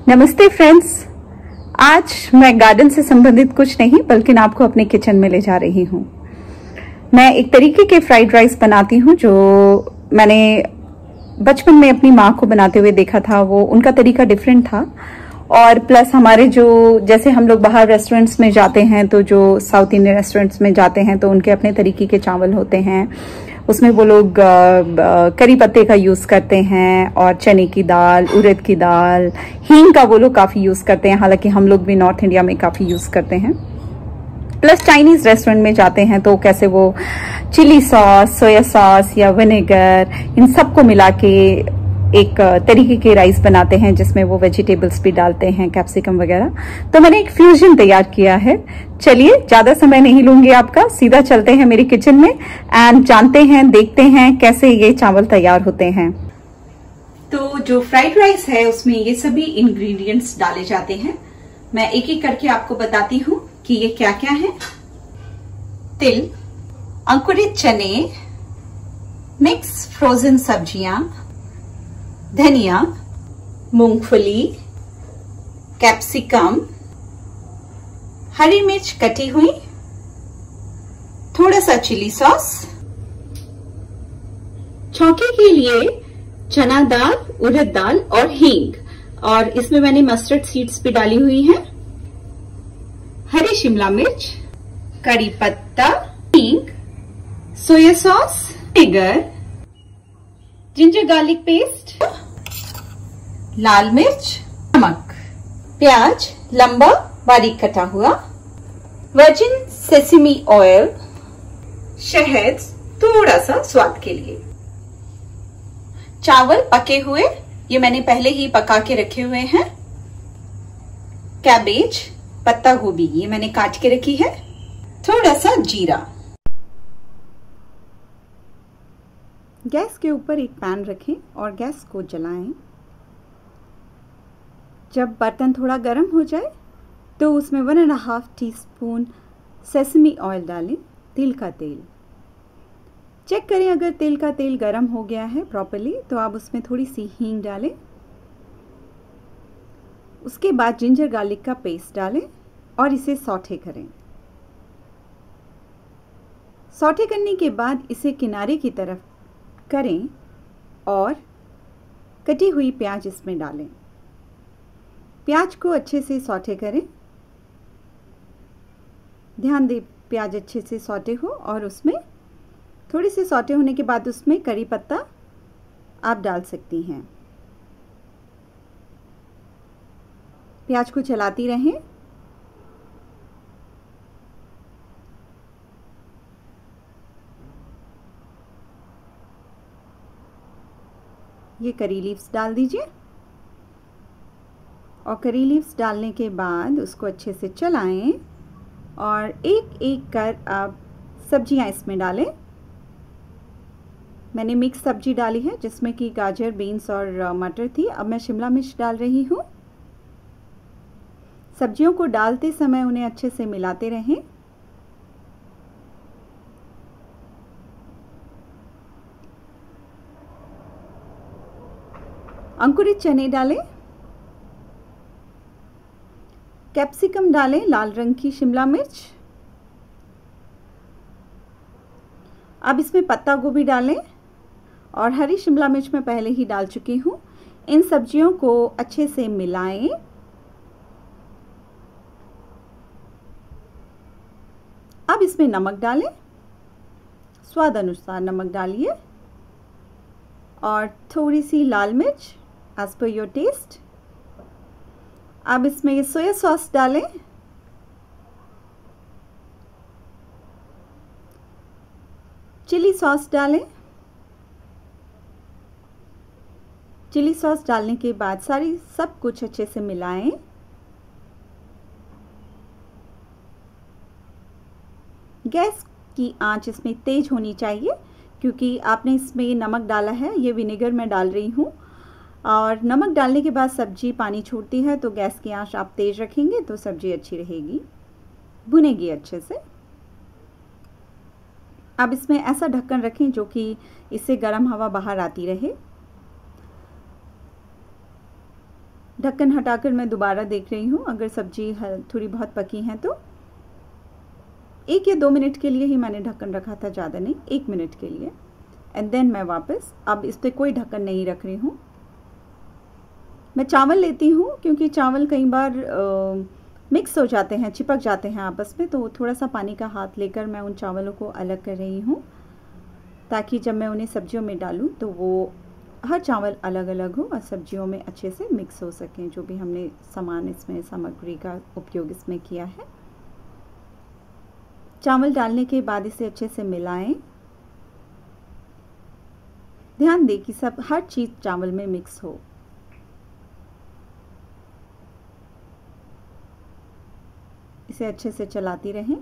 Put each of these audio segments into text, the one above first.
नमस्ते फ्रेंड्स। आज मैं गार्डन से संबंधित कुछ नहीं बल्कि आपको अपने किचन में ले जा रही हूँ। मैं एक तरीके के फ्राइड राइस बनाती हूँ जो मैंने बचपन में अपनी माँ को बनाते हुए देखा था। वो उनका तरीका डिफरेंट था और प्लस हमारे जो जैसे हम लोग बाहर रेस्टोरेंट्स में जाते हैं तो जो साउथ इंडियन रेस्टोरेंट्स में जाते हैं तो उनके अपने तरीके के चावल होते हैं। उसमें वो लोग करी पत्ते का यूज करते हैं और चने की दाल, उड़द की दाल, हींग का वो लोग काफी यूज करते हैं। हालांकि हम लोग भी नॉर्थ इंडिया में काफी यूज करते हैं। प्लस चाइनीज रेस्टोरेंट में जाते हैं तो कैसे वो चिली सॉस, सोया सॉस या विनेगर इन सबको मिला के एक तरीके के राइस बनाते हैं जिसमें वो वेजिटेबल्स भी डालते हैं, कैप्सिकम वगैरह। तो मैंने एक फ्यूजन तैयार किया है। चलिए, ज्यादा समय नहीं लूंगी आपका, सीधा चलते हैं मेरी किचन में एंड जानते हैं, देखते हैं कैसे ये चावल तैयार होते हैं। तो जो फ्राइड राइस है उसमें ये सभी इंग्रेडिएंट्स डाले जाते हैं। मैं एक एक करके आपको बताती हूँ कि ये क्या क्या है। तिल, अंकुरित चने, मिक्स फ्रोजन सब्जियां, धनिया, मूंगफली, कैप्सिकम, हरी मिर्च कटी हुई, थोड़ा सा चिली सॉस, छौंके के लिए चना दाल, उड़द दाल और हींग, और इसमें मैंने मस्टर्ड सीड्स भी डाली हुई हैं, हरी शिमला मिर्च, करी पत्ता, हींग, soya sauce, vinegar, ginger garlic paste, लाल मिर्च, नमक, प्याज लंबा बारीक कटा हुआ, वर्जिन सेसमी ऑयल, शहद थोड़ा सा स्वाद के लिए। चावल पके हुए, ये मैंने पहले ही पका के रखे हुए हैं। कैबेज, पत्ता गोभी, ये मैंने काट के रखी है। थोड़ा सा जीरा। गैस के ऊपर एक पैन रखें और गैस को जलाएं। जब बर्तन थोड़ा गर्म हो जाए तो उसमें 1.5 टीस्पून सेसमी ऑयल डालें, तिल का तेल। चेक करें अगर तिल का तेल गर्म हो गया है प्रॉपर्ली तो आप उसमें थोड़ी सी हींग डालें। उसके बाद जिंजर गार्लिक का पेस्ट डालें और इसे सौटे करें। सौटे करने के बाद इसे किनारे की तरफ करें और कटी हुई प्याज इसमें डालें। प्याज को अच्छे से सौटे करें। ध्यान दें प्याज अच्छे से सौटे हो और उसमें थोड़ी से सौटे होने के बाद उसमें करी पत्ता आप डाल सकती हैं। प्याज को चलाती रहें। ये करी लीव्स डाल दीजिए और करी लीव्स डालने के बाद उसको अच्छे से चलाएं और एक एक कर आप सब्जियां इसमें डालें। मैंने मिक्स सब्जी डाली है जिसमें कि गाजर, बीन्स और मटर थी। अब मैं शिमला मिर्च डाल रही हूँ। सब्जियों को डालते समय उन्हें अच्छे से मिलाते रहें। अंकुरित चने डालें, कैप्सिकम डालें, लाल रंग की शिमला मिर्च। अब इसमें पत्ता गोभी डालें और हरी शिमला मिर्च मैं पहले ही डाल चुकी हूँ। इन सब्जियों को अच्छे से मिलाएं। अब इसमें नमक डालें, स्वाद अनुसार नमक डालिए और थोड़ी सी लाल मिर्च एज पर योर टेस्ट। अब इसमें ये सोया सॉस डालें, चिली सॉस डालें। चिली सॉस डालने के बाद सारी सब कुछ अच्छे से मिलाएं। गैस की आंच इसमें तेज होनी चाहिए क्योंकि आपने इसमें नमक डाला है। ये विनेगर मैं डाल रही हूँ और नमक डालने के बाद सब्जी पानी छोड़ती है तो गैस की आंच आप तेज रखेंगे तो सब्जी अच्छी रहेगी, भुनेगी अच्छे से। अब इसमें ऐसा ढक्कन रखें जो कि इससे गर्म हवा बाहर आती रहे। ढक्कन हटाकर मैं दोबारा देख रही हूँ। अगर सब्जी थोड़ी बहुत पकी हैं तो 1 या 2 मिनट के लिए ही मैंने ढक्कन रखा था, ज़्यादा नहीं, 1 मिनट के लिए। एंड देन मैं वापस, अब इस पर कोई ढक्कन नहीं रख रही हूँ। मैं चावल लेती हूँ क्योंकि चावल कई बार मिक्स हो जाते हैं, चिपक जाते हैं आपस में, तो थोड़ा सा पानी का हाथ लेकर मैं उन चावलों को अलग कर रही हूँ, ताकि जब मैं उन्हें सब्जियों में डालूँ तो वो हर चावल अलग अलग हो और सब्जियों में अच्छे से मिक्स हो सकें, जो भी हमने सामान इसमें, सामग्री का उपयोग इसमें किया है। चावल डालने के बाद इसे अच्छे से मिलाएं। ध्यान दें कि सब हर चीज़ चावल में मिक्स हो। इसे अच्छे से चलाती रहें।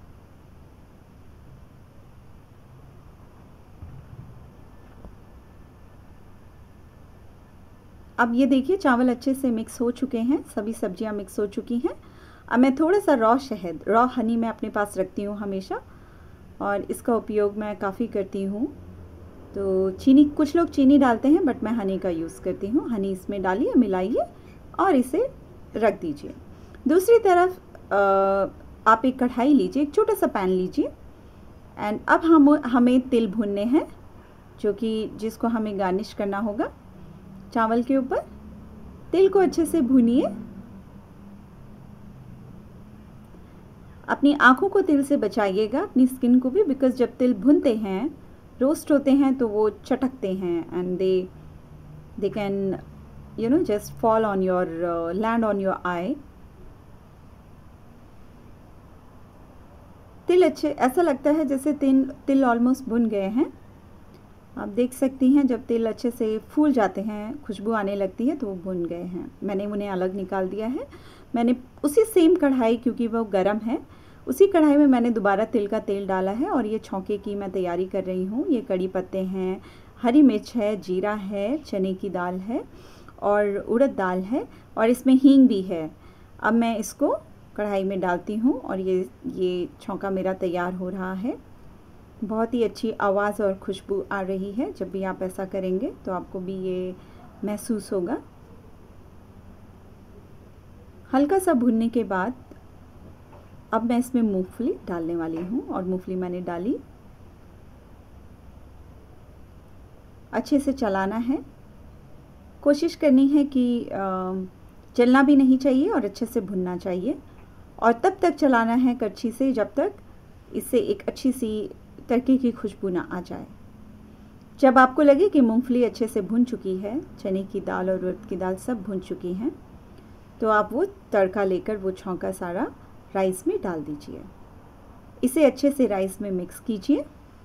अब ये देखिए चावल अच्छे से मिक्स हो चुके हैं, सभी सब्जियां मिक्स हो चुकी हैं। अब मैं थोड़ा सा रॉ शहद, रॉ हनी मैं अपने पास रखती हूँ हमेशा, और इसका उपयोग मैं काफ़ी करती हूँ। तो चीनी, कुछ लोग चीनी डालते हैं, बट मैं हनी का यूज़ करती हूँ। हनी इसमें डालिए, मिलाइए और इसे रख दीजिए। दूसरी तरफ आप एक कढ़ाई लीजिए, एक छोटा सा पैन लीजिए, एंड अब हमें तिल भूनने हैं, जिसको हमें गार्निश करना होगा चावल के ऊपर। तिल को अच्छे से भूनिए। अपनी आंखों को तिल से बचाइएगा, अपनी स्किन को भी, बिकॉज जब तिल भुनते हैं, रोस्ट होते हैं, तो वो चटकते हैं and they can just fall on your, land on your eye. तिल अच्छे, ऐसा लगता है जैसे तिल ऑलमोस्ट भुन गए हैं। आप देख सकती हैं जब तिल अच्छे से फूल जाते हैं, खुशबू आने लगती है, तो वो भुन गए हैं। मैंने उन्हें अलग निकाल दिया है। मैंने उसी सेम कढ़ाई, क्योंकि वो गर्म है, उसी कढ़ाई में मैंने दोबारा तिल का तेल डाला है और ये छौंके की मैं तैयारी कर रही हूँ। ये कड़ी पत्ते हैं, हरी मिर्च है, जीरा है, चने की दाल है और उड़द दाल है, और इसमें हींग भी है। अब मैं इसको कढ़ाई में डालती हूँ और ये छौंका मेरा तैयार हो रहा है। बहुत ही अच्छी आवाज़ और खुशबू आ रही है। जब भी आप ऐसा करेंगे तो आपको भी ये महसूस होगा। हल्का सा भुनने के बाद अब मैं इसमें मूंगफली डालने वाली हूँ, और मूंगफली मैंने डाली। अच्छे से चलाना है, कोशिश करनी है कि जलना भी नहीं चाहिए और अच्छे से भुनना चाहिए, और तब तक चलाना है कड़छी से जब तक इससे एक अच्छी सी तड़के की खुशबू ना आ जाए। जब आपको लगे कि मूंगफली अच्छे से भुन चुकी है, चने की दाल और उड़द की दाल सब भुन चुकी हैं, तो आप वो तड़का लेकर वो छौंका सारा राइस में डाल दीजिए। इसे अच्छे से राइस में मिक्स कीजिए।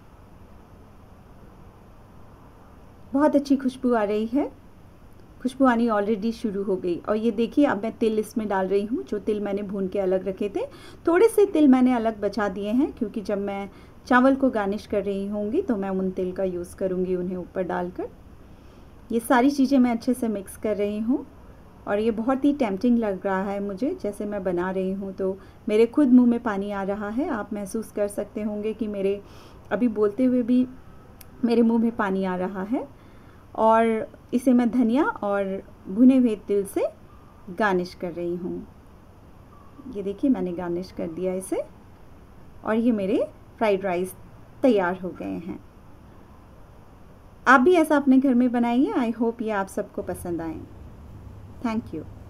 बहुत अच्छी खुशबू आ रही है, खुशबू आनी ऑलरेडी शुरू हो गई। और ये देखिए अब मैं तिल इसमें डाल रही हूँ, जो तिल मैंने भून के अलग रखे थे। थोड़े से तिल मैंने अलग बचा दिए हैं, क्योंकि जब मैं चावल को गार्निश कर रही होंगी तो मैं उन तिल का यूज़ करूँगी उन्हें ऊपर डालकर। ये सारी चीज़ें मैं अच्छे से मिक्स कर रही हूँ, और ये बहुत ही टेम्पटिंग लग रहा है मुझे। जैसे मैं बना रही हूँ तो मेरे खुद मुँह में पानी आ रहा है। आप महसूस कर सकते होंगे कि मेरे अभी बोलते हुए भी मेरे मुँह में पानी आ रहा है। और इसे मैं धनिया और भुने हुए तिल से गार्निश कर रही हूँ। ये देखिए मैंने गार्निश कर दिया इसे, और ये मेरे फ्राइड राइस तैयार हो गए हैं। आप भी ऐसा अपने घर में बनाइए। आई होप ये आप सबको पसंद आए। Thank you.